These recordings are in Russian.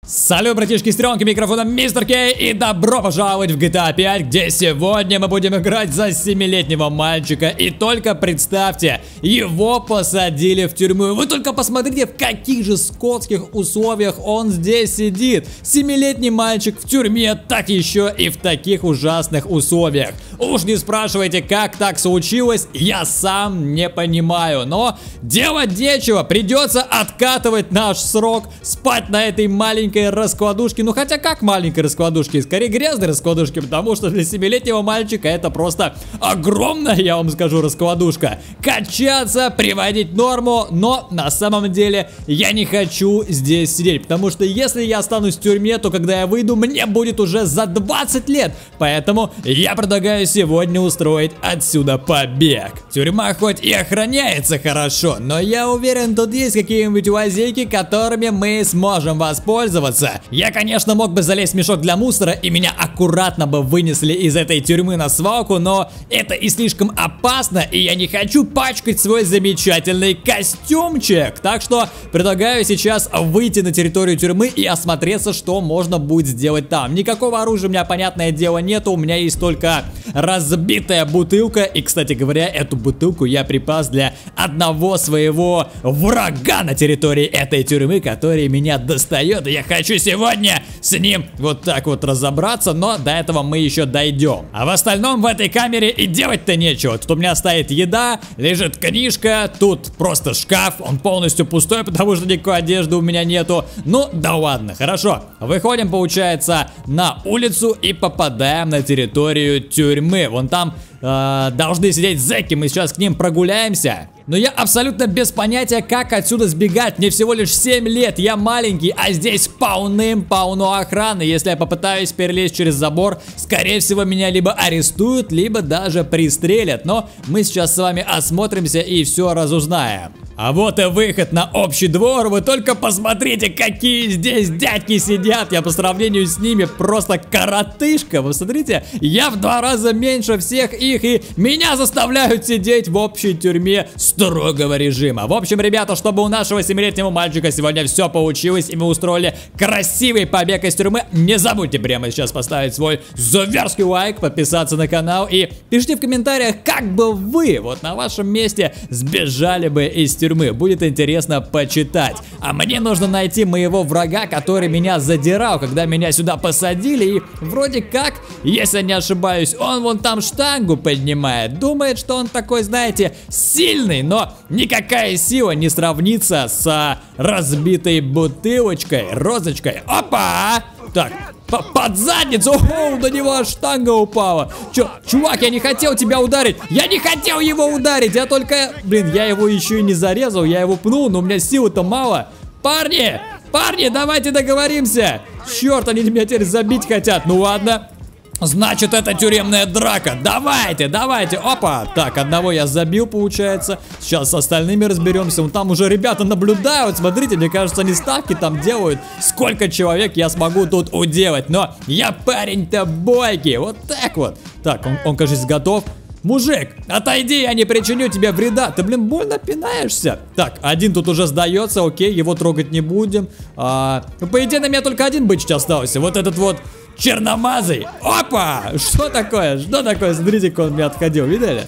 Салют, братишки, стрелки, микрофоном Мистер Кей, и добро пожаловать в GTA 5, где сегодня мы будем играть за 7-летнего мальчика. И только представьте, его посадили в тюрьму. Вы только посмотрите, в каких же скотских условиях он здесь сидит. 7-летний мальчик в тюрьме, так еще и в таких ужасных условиях. Уж не спрашивайте, как так случилось, я сам не понимаю. Но делать нечего, придется откатывать наш срок, спать на этой маленькой раскладушке. Ну хотя как маленькой раскладушке, скорее грязной раскладушке, потому что для 7-летнего мальчика это просто огромная, я вам скажу, раскладушка. Качаться, приводить норму, но на самом деле я не хочу здесь сидеть, потому что если я останусь в тюрьме, то когда я выйду, мне будет уже за 20 лет. Поэтому я предлагаю сегодня устроить отсюда побег. Тюрьма хоть и охраняется хорошо, но я уверен, тут есть какие-нибудь лазейки, которыми мы сможем воспользоваться. Я, конечно, мог бы залезть в мешок для мусора, и меня аккуратно бы вынесли из этой тюрьмы на свалку, но это и слишком опасно, и я не хочу пачкать свой замечательный костюмчик. Так что предлагаю сейчас выйти на территорию тюрьмы и осмотреться, что можно будет сделать там. Никакого оружия у меня, понятное дело, нету, у меня есть только разбитая бутылка. И, кстати говоря, эту бутылку я припас для одного своего врага на территории этой тюрьмы, который меня достает. И я хочу сегодня с ним вот так вот разобраться, но до этого мы еще дойдем. А в остальном в этой камере и делать-то нечего. Тут у меня стоит еда, лежит книжка, тут просто шкаф, он полностью пустой, потому что никакой одежды у меня нету. Ну да ладно, хорошо. Выходим, получается, на улицу и попадаем на территорию тюрьмы. Вон там должны сидеть зэки, мы сейчас к ним прогуляемся. Но я абсолютно без понятия, как отсюда сбегать. Мне всего лишь 7 лет, я маленький, а здесь полным-полно охраны. Если я попытаюсь перелезть через забор, скорее всего, меня либо арестуют, либо даже пристрелят. Но мы сейчас с вами осмотримся и все разузнаем. А вот и выход на общий двор. Вы только посмотрите, какие здесь дядьки сидят. Я по сравнению с ними просто коротышка. Вы смотрите, я в 2 раза меньше всех их, и меня заставляют сидеть в общей тюрьме строгого режима. В общем, ребята, чтобы у нашего 7-летнего мальчика сегодня все получилось, и мы устроили красивый побег из тюрьмы, не забудьте прямо сейчас поставить свой зверский лайк, подписаться на канал и пишите в комментариях, как бы вы вот на вашем месте сбежали бы из тюрьмы. Будет интересно почитать. А мне нужно найти моего врага, который меня задирал, когда меня сюда посадили. И вроде как, если не ошибаюсь, он вон там штангу поднимает. Думает, что он такой, знаете, сильный, но никакая сила не сравнится с разбитой бутылочкой, розочкой. Опа! Так, под задницу! О, до него штанга упала. Чувак, я не хотел тебя ударить. Я не хотел его ударить. Я только... Блин, я его еще и не зарезал. Я его пнул, но у меня силы-то мало. Парни! Парни, давайте договоримся. Черт, они меня теперь забить хотят. Ну ладно. Значит, это тюремная драка. Давайте, давайте. Опа. Так, одного я забил, получается. Сейчас с остальными разберемся. Вон там уже ребята наблюдают. Смотрите, мне кажется, они ставки там делают. Сколько человек я смогу тут уделать. Но я парень-то бойкий. Вот так вот. Так, он, кажется, готов. Мужик, отойди, я не причиню тебе вреда. Ты, блин, больно пинаешься. Так, один тут уже сдается, окей, его трогать не будем. По идее, на меня только один бычить остался. Вот этот вот черномазый. Опа! Что такое? Что такое? Смотрите, как он меня отходил, видели?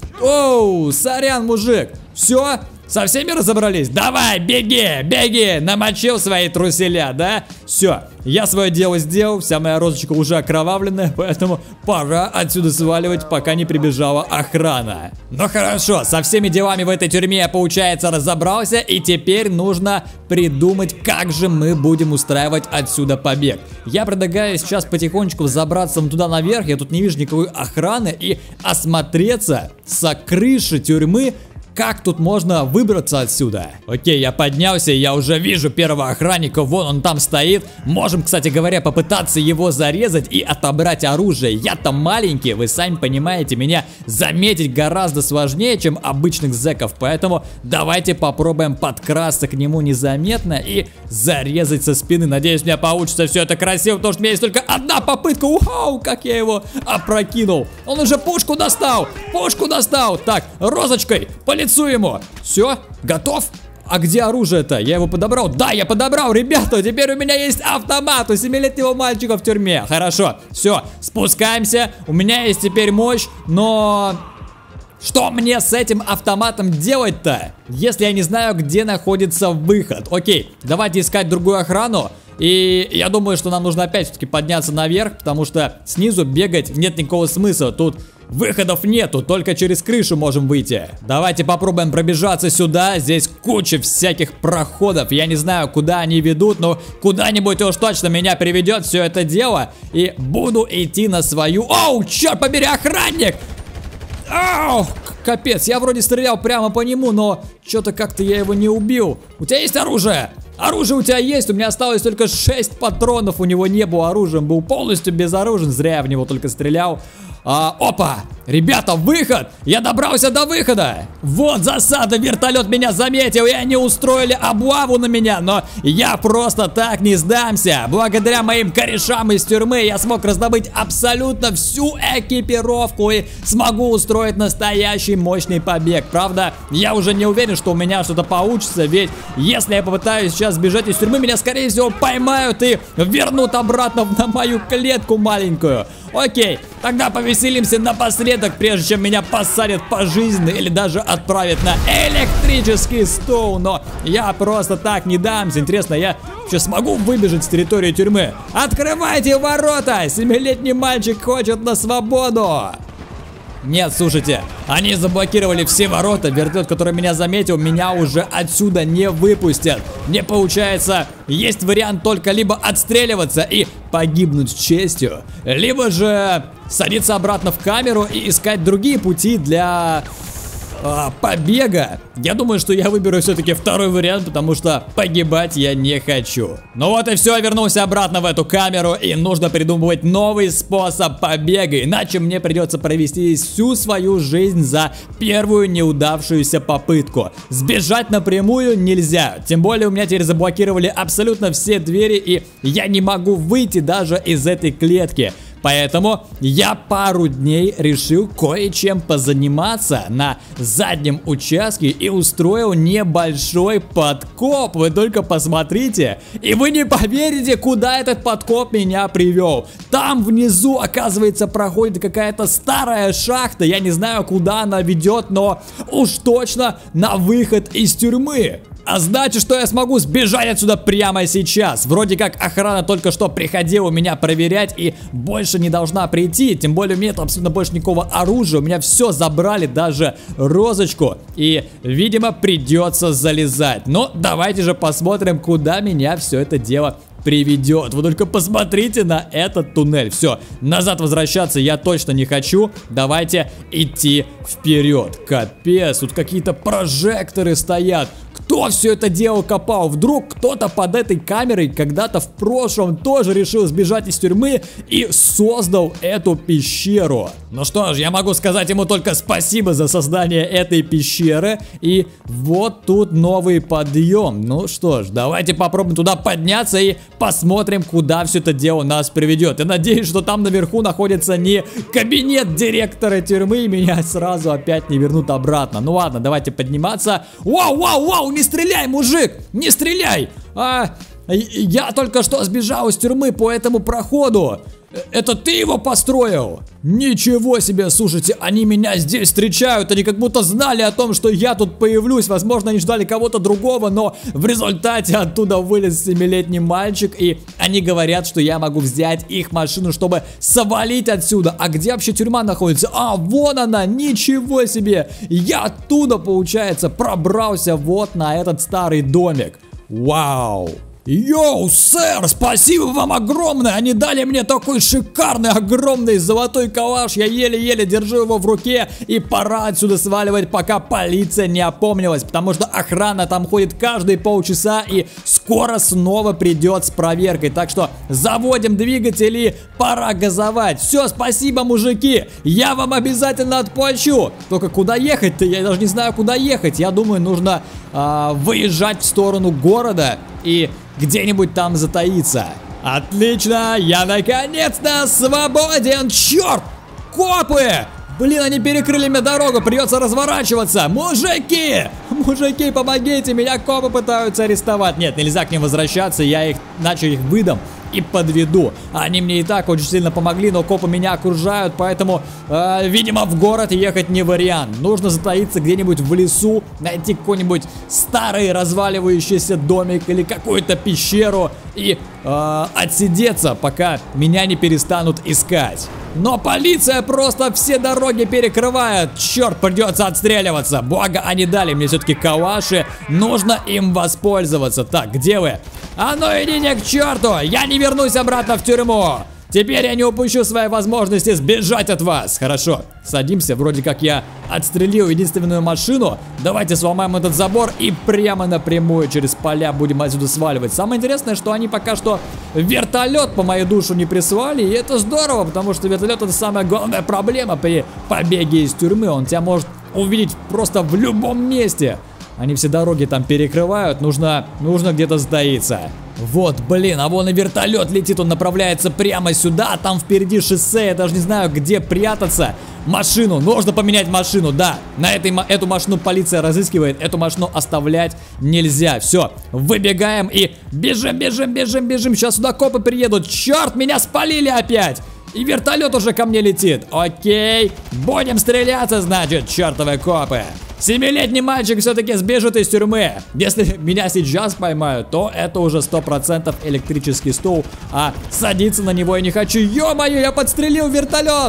Оу, сорян, мужик. Все? Со всеми разобрались? Давай, беги, беги. Намочил свои труселя, да? Все, я свое дело сделал. Вся моя розочка уже окровавленная, поэтому пора отсюда сваливать, пока не прибежала охрана. Ну хорошо, со всеми делами в этой тюрьме я, получается, разобрался. И теперь нужно придумать, как же мы будем устраивать отсюда побег. Я предлагаю сейчас потихонечку забраться туда наверх. Я тут не вижу никакой охраны. И осмотреться с крыши тюрьмы, как тут можно выбраться отсюда. Окей, я поднялся, и я уже вижу первого охранника. Вон он там стоит. Можем, кстати говоря, попытаться его зарезать и отобрать оружие. Я-то маленький, вы сами понимаете, меня заметить гораздо сложнее, чем обычных зэков. Поэтому давайте попробуем подкрасться к нему незаметно и зарезать со спины. Надеюсь, у меня получится все это красиво, потому что у меня есть только одна попытка. Вау, как я его опрокинул. Он уже пушку достал. Пушку достал. Так, розочкой по лицу ему. Все, готов? А где оружие-то? Я его подобрал. Да, я подобрал, ребята, теперь у меня есть автомат у 7-летнего мальчика в тюрьме. Хорошо, все, спускаемся. У меня есть теперь мощь, но... Что мне с этим автоматом делать-то, если я не знаю, где находится выход? Окей, давайте искать другую охрану. И я думаю, что нам нужно опять все-таки подняться наверх, потому что снизу бегать нет никакого смысла. Тут выходов нету, только через крышу можем выйти. Давайте попробуем пробежаться сюда. Здесь куча всяких проходов. Я не знаю, куда они ведут, но куда-нибудь уж точно меня приведет все это дело. И буду идти на свою... Оу, черт побери, охранник! Ау, капец, я вроде стрелял прямо по нему, но что-то как-то я его не убил. У тебя есть оружие? Оружие у тебя есть, у меня осталось только 6 патронов, у него не было оружия, он был полностью безоружен, зря я в него только стрелял. Опа! Ребята, выход! Я добрался до выхода! Вот засада, вертолет меня заметил, и они устроили облаву на меня, но я просто так не сдамся. Благодаря моим корешам из тюрьмы я смог раздобыть абсолютно всю экипировку и смогу устроить настоящий мощный побег. Правда, я уже не уверен, что у меня что-то получится, ведь если я попытаюсь сейчас сбежать из тюрьмы, меня скорее всего поймают и вернут обратно на мою клетку маленькую. Окей, тогда повеселимся напоследок, прежде чем меня посадят пожизненно или даже отправят на электрический стул. Но я просто так не дамся. Интересно, я сейчас смогу выбежать с территории тюрьмы? Открывайте ворота! 7-летний мальчик хочет на свободу! Нет, слушайте, они заблокировали все ворота. Вертолет, который меня заметил, меня уже отсюда не выпустят. Мне получается, есть вариант только либо отстреливаться и погибнуть с честью, либо же садиться обратно в камеру и искать другие пути для побега. Я думаю, что я выберу все-таки второй вариант, потому что погибать я не хочу. Ну вот и все, я вернулся обратно в эту камеру, и нужно придумывать новый способ побега, иначе мне придется провести всю свою жизнь за первую неудавшуюся попытку. Сбежать напрямую нельзя, тем более у меня теперь заблокировали абсолютно все двери, и я не могу выйти даже из этой клетки. Поэтому я пару дней решил кое-чем позаниматься на заднем участке и устроил небольшой подкоп. Вы только посмотрите. И вы не поверите, куда этот подкоп меня привел. Там внизу, оказывается, проходит какая-то старая шахта. Я не знаю, куда она ведет, но уж точно на выход из тюрьмы. А значит, что я смогу сбежать отсюда прямо сейчас. Вроде как охрана только что приходила меня проверять и больше не должна прийти. Тем более у меня абсолютно больше никакого оружия. У меня все забрали, даже розочку. И, видимо, придется залезать. Но давайте же посмотрим, куда меня все это дело приведет. Вы только посмотрите на этот туннель. Все, назад возвращаться я точно не хочу. Давайте идти вперед. Капец, тут какие-то прожекторы стоят. Кто все это дело копал? Вдруг кто-то под этой камерой когда-то в прошлом тоже решил сбежать из тюрьмы и создал эту пещеру. Ну что ж, я могу сказать ему только спасибо за создание этой пещеры. И вот тут новый подъем. Ну что ж, давайте попробуем туда подняться и посмотрим, куда все это дело нас приведет. Я надеюсь, что там наверху находится не кабинет директора тюрьмы, и меня сразу опять не вернут обратно. Ну ладно, давайте подниматься. Вау, вау, вау, не стреляй, мужик, не стреляй. Я только что сбежал из тюрьмы по этому проходу. Это ты его построил? Ничего себе, слушайте, они меня здесь встречают. Они как будто знали о том, что я тут появлюсь. Возможно, они ждали кого-то другого, но в результате оттуда вылез 7-летний мальчик. И они говорят, что я могу взять их машину, чтобы свалить отсюда. А где вообще тюрьма находится? А, вон она, ничего себе. Я оттуда, получается, пробрался вот на этот старый домик. Вау. Йоу, сэр, спасибо вам огромное, они дали мне такой шикарный, огромный золотой калаш, я еле-еле держу его в руке, и пора отсюда сваливать, пока полиция не опомнилась, потому что охрана там ходит каждые полчаса, и скоро снова придет с проверкой, так что заводим двигатели, пора газовать. Все, спасибо, мужики, я вам обязательно отплачу, только куда ехать-то, я даже не знаю, куда ехать, я думаю, нужно выезжать в сторону города и где-нибудь там затаиться. Отлично, я наконец-то свободен. Черт, копы! Блин, они перекрыли мне дорогу, придется разворачиваться. Мужики! Мужики, помогите, меня копы пытаются арестовать. Нет, нельзя к ним возвращаться, я их, иначе их выдам и подведу. Они мне и так очень сильно помогли, но копы меня окружают, поэтому, видимо, в город ехать не вариант. Нужно затаиться где-нибудь в лесу, найти какой-нибудь старый разваливающийся домик или какую-то пещеру и отсидеться, пока меня не перестанут искать. Но полиция просто все дороги перекрывает. Черт, придется отстреливаться. Благо, они дали мне все-таки калаши. Нужно им воспользоваться. Так, где вы? А ну идите к черту! Я не вернусь обратно в тюрьму! Теперь я не упущу своей возможности сбежать от вас. Хорошо, садимся. Вроде как я отстрелил единственную машину. Давайте сломаем этот забор и прямо напрямую через поля будем отсюда сваливать. Самое интересное, что они пока что вертолет по мою душу не прислали. И это здорово, потому что вертолет — это самая главная проблема при побеге из тюрьмы. Он тебя может увидеть просто в любом месте. Они все дороги там перекрывают, нужно где-то затаиться. Вот, блин, а вон и вертолет летит, он направляется прямо сюда, а там впереди шоссе, я даже не знаю, где прятаться. Машину, нужно поменять машину, да. Эту машину полиция разыскивает, эту машину оставлять нельзя. Все, выбегаем и бежим. Сейчас сюда копы приедут. Черт, меня спалили опять. И вертолет уже ко мне летит. Окей, будем стреляться, значит, чертовы копы. 7-летний мальчик все-таки сбежит из тюрьмы. Если меня сейчас поймают, то это уже 100% электрический стул. А садиться на него я не хочу. Ё-моё, я подстрелил вертолет.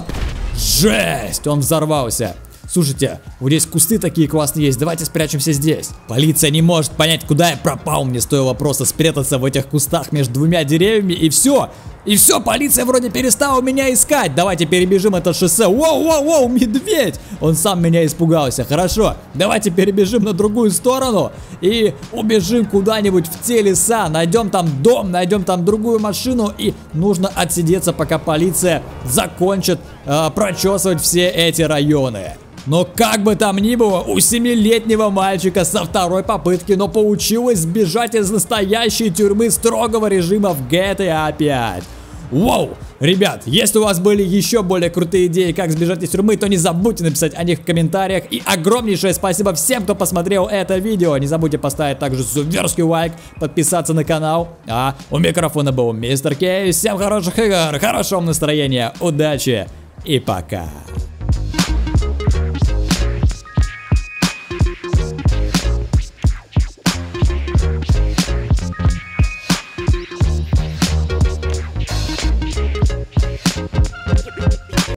Жесть, он взорвался. Слушайте, вот здесь кусты такие классные есть, давайте спрячемся здесь. Полиция не может понять, куда я пропал. Мне стоило просто спрятаться в этих кустах между двумя деревьями, и все. И все, полиция вроде перестала меня искать. Давайте перебежим это шоссе. Воу, медведь! Он сам меня испугался. Хорошо, давайте перебежим на другую сторону и убежим куда-нибудь в те леса. Найдем там дом, найдем там другую машину. И нужно отсидеться, пока полиция закончит прочесывать все эти районы. Но как бы там ни было, у 7-летнего мальчика со второй попытки, но получилось сбежать из настоящей тюрьмы строгого режима в GTA 5. Вау! Ребят, если у вас были еще более крутые идеи, как сбежать из тюрьмы, то не забудьте написать о них в комментариях. И огромнейшее спасибо всем, кто посмотрел это видео. Не забудьте поставить также суперский лайк, подписаться на канал. А у микрофона был Мистер Кей. Всем хороших игр, хорошего настроения, удачи и пока!